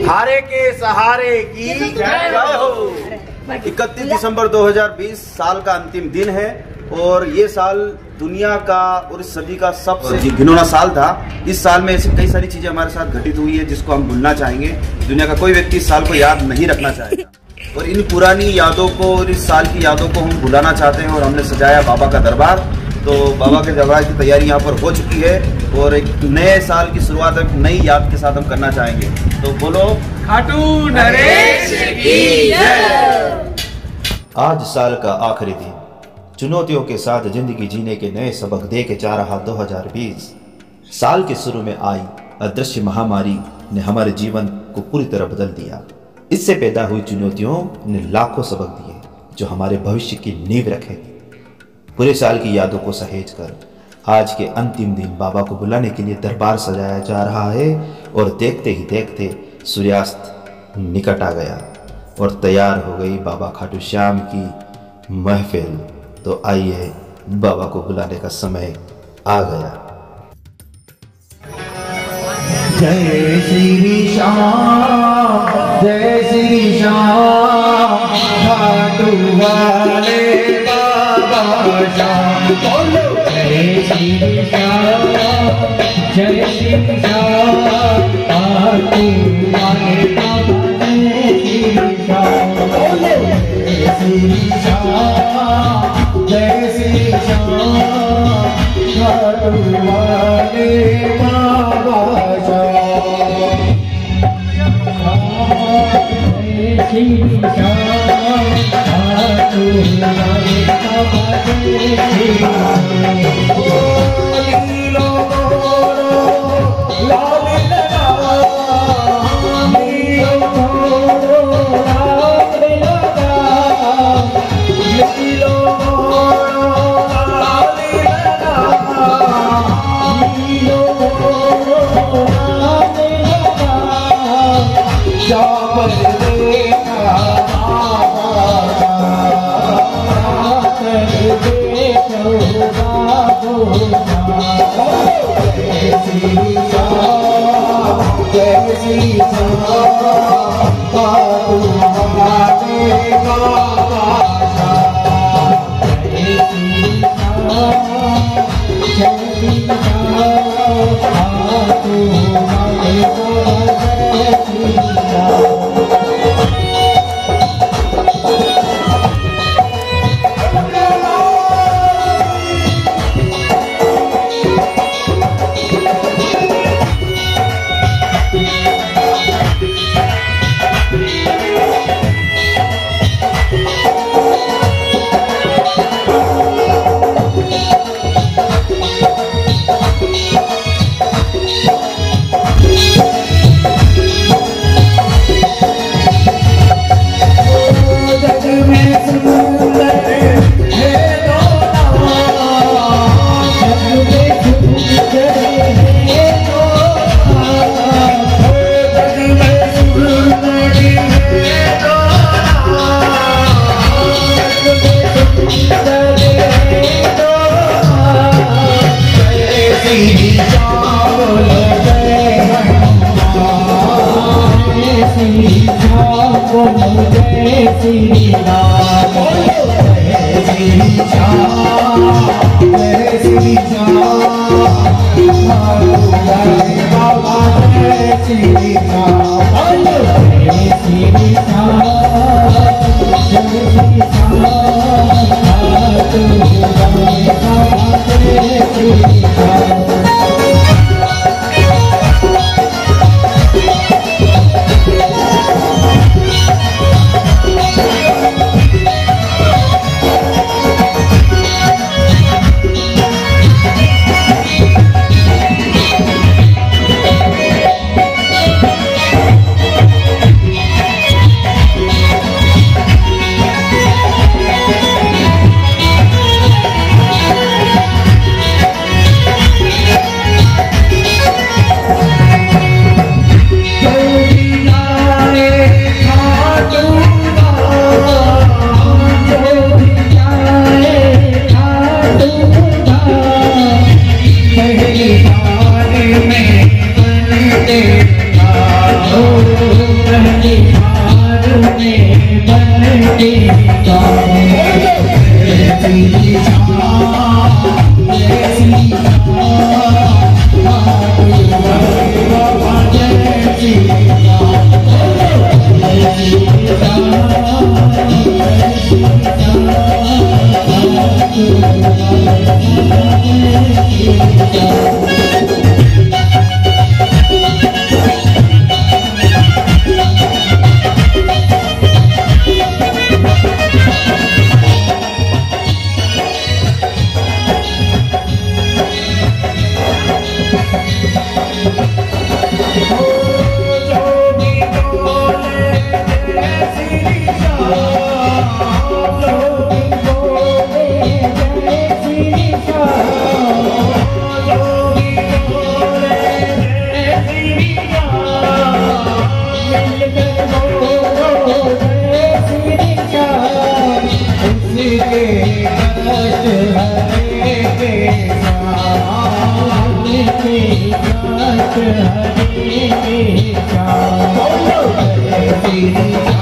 हारे के सहारे की जय हो। 31 दिसंबर 2020 साल का अंतिम दिन है और ये साल दुनिया का और इस सदी का सबसे घिनौना साल था। इस साल में ऐसी कई सारी चीजें हमारे साथ घटित हुई है जिसको हम भूलना चाहेंगे। दुनिया का कोई व्यक्ति इस साल को याद नहीं रखना चाहेगा और इन पुरानी यादों को और इस साल की यादों को हम भुलाना चाहते हैं और हमने सजाया बाबा का दरबार। तो बाबा के दरबार की तैयारी यहाँ पर हो चुकी है और एक नए साल की शुरुआत एक नई याद के साथ हम करना चाहेंगे। तो बोलो खाटू नरेश की जय। आज साल का आखिरी दिन चुनौतियों के साथ जिंदगी जीने के नए सबक दे के जा रहा 2020 साल के शुरू में आई अदृश्य महामारी ने हमारे जीवन को पूरी तरह बदल दिया। इससे पैदा हुई चुनौतियों ने लाखों सबक दिए जो हमारे भविष्य की नींव रखेंगे। पूरे साल की यादों को सहेज कर आज के अंतिम दिन बाबा को बुलाने के लिए दरबार सजाया जा रहा है और देखते ही देखते सूर्यास्त निकट आ गया और तैयार हो गई बाबा खाटू श्याम की महफिल। तो आइए बाबा को बुलाने का समय आ गया। जय श्री श्याम, जय श्री श्याम, खाटू वाले बाबा श्याम। बोलो जय श्री श्याम, जय श्री श्याम, खाटू वाले बाबा जय श्री श्याम। बोलो जय श्री श्याम, जय श्री श्याम, खाटू वाले बाबा श्याम। जय श्री श्याम, खाटू वाले बाबा जय श्री श्याम। लीलो लाल लगा, लीलो लाल लगा, लीलो हरे कृष्णा